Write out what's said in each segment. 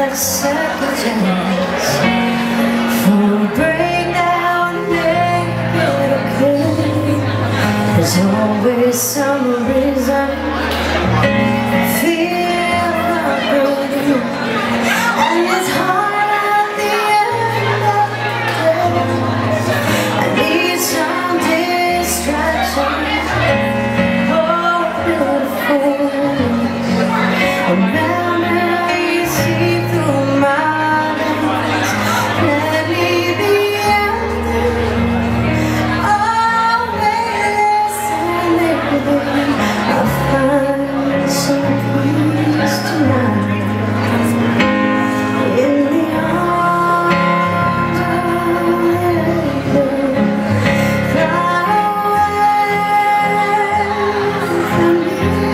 a second chance for a breakdown, make it okay. There's always some reason I feel not good, and it's hard at the end of the day. I need some distraction. Oh, beautiful. Remember you see through my eyes. Let me be ending. Always and everything. I'll find some peace tonight in the arms of heaven. Fly away from me.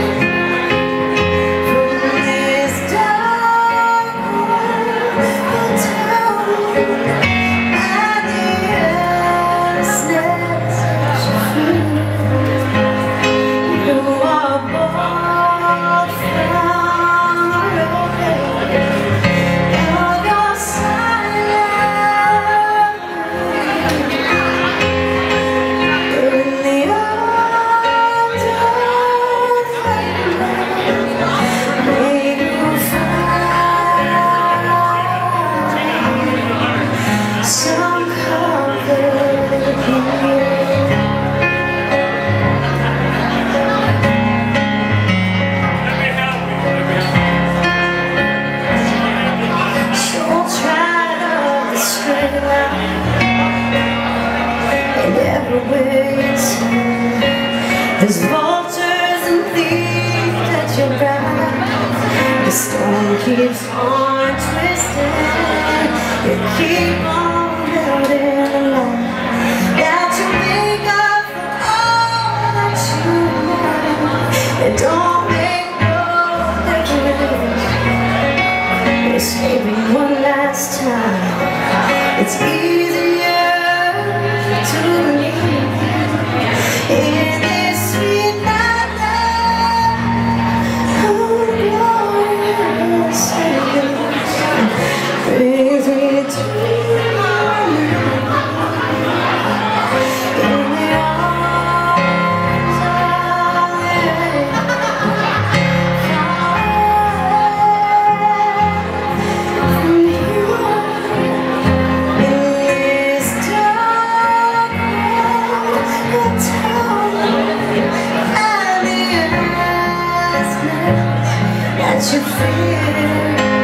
There's vultures and thieves at your back. The storm keeps on twisting. You keep on building a life that you make up for all that you want. It don't make no difference. Escaping one last time. It's easier to leave. In this sweet night, oh glorious brings me to in the arms of heaven. From you in this dark world, that you feel.